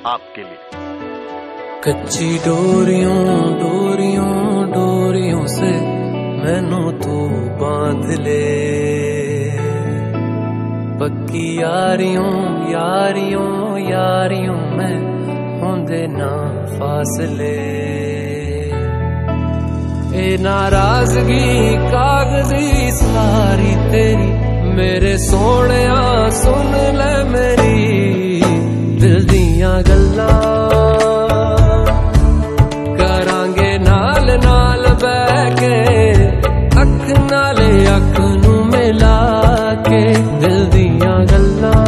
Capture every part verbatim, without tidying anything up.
आपके लिए। कच्ची डोरियों डोरियों डोरियों से मैनू तू बांध ले, पक्की यारियों यारियों यारियों में होंदे ना फासले। ए नाराजगी कागजी सारी तेरी, मेरे सोहणिया सुन ले मेरी दिल दियां गल्लां, करांगे नाल नाल बैठ के अख नाले अख नू मिला के। दिल दियां गल्लां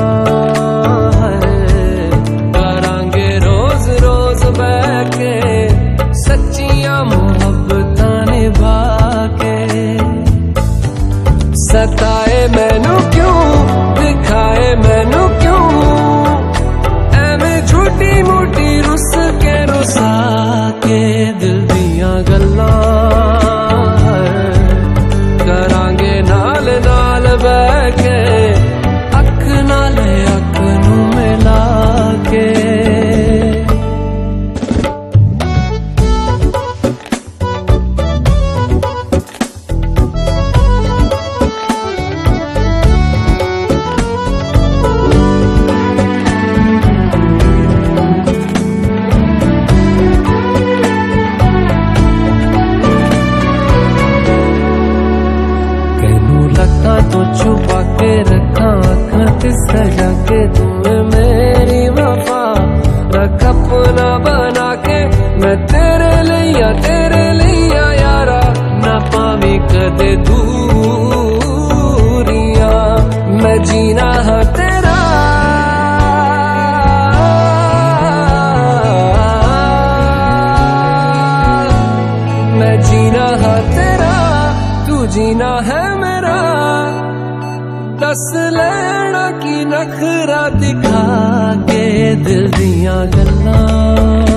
करांगे रोज रोज बैठ के, सच्चियां मुहब्बतां निभा के। सताए मैनू क्यों दिखाए मैनू क्यों, एवें झूठी मूठी रुस के रुसा के। दिल दियां गल्लां करांगे नाल नाल बैठ के, अख नाले अख नू मिला के। तो छुपा के रखा अखा ते सजा के, तुम्हें मेरी वफा रख अपना बना के। मैं तेरे लिया तेरे लिया यारा, ना पावी कदे दूरियां। मैं जीना हाँ तेरा मैं जीना हाँ तेरा, तू जीना है मेरा। दस लेना की नखरा दिखा के दिल दियां गल्लां।